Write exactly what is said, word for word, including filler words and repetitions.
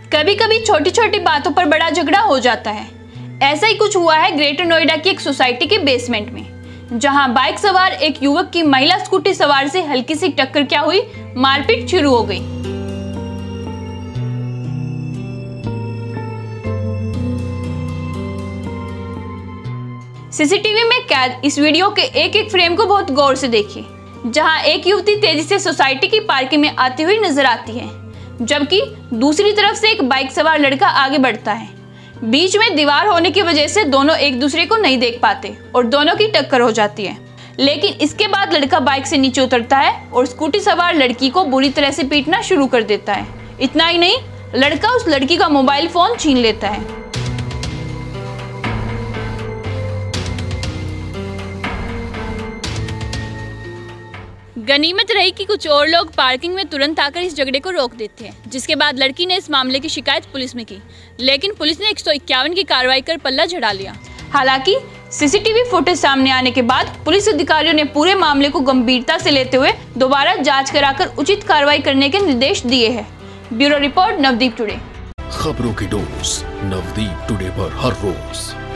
कभी कभी छोटी छोटी बातों पर बड़ा झगड़ा हो जाता है। ऐसा ही कुछ हुआ है ग्रेटर नोएडा की एक सोसाइटी के बेसमेंट में, जहां बाइक सवार एक युवक की महिला स्कूटी सवार से हल्की सी टक्कर क्या हुई, मारपीट शुरू हो गई। सीसीटीवी में कैद इस वीडियो के एक एक फ्रेम को बहुत गौर से देखिए, जहां एक युवती तेजी से सोसाइटी की पार्किंग में आती हुई नजर आती है, जबकि दूसरी तरफ से एक बाइक सवार लड़का आगे बढ़ता है। बीच में दीवार होने की वजह से दोनों एक दूसरे को नहीं देख पाते और दोनों की टक्कर हो जाती है। लेकिन इसके बाद लड़का बाइक से नीचे उतरता है और स्कूटी सवार लड़की को बुरी तरह से पीटना शुरू कर देता है। इतना ही नहीं, लड़का उस लड़की का मोबाइल फोन छीन लेता है। गनीमत रही कि कुछ और लोग पार्किंग में तुरंत आकर इस झगड़े को रोक देते हैं, जिसके बाद लड़की ने इस मामले की शिकायत पुलिस में की, लेकिन पुलिस ने एक सौ इक्यावन की कार्रवाई कर पल्ला झड़ा लिया। हालांकि सीसीटीवी फुटेज सामने आने के बाद पुलिस अधिकारियों ने पूरे मामले को गंभीरता से लेते हुए दोबारा जांच कराकर उचित कार्रवाई करने के निर्देश दिए हैं। Bureau report, Navdeep today. खबरों की डोज नवदीप टुडे पर हर रोज।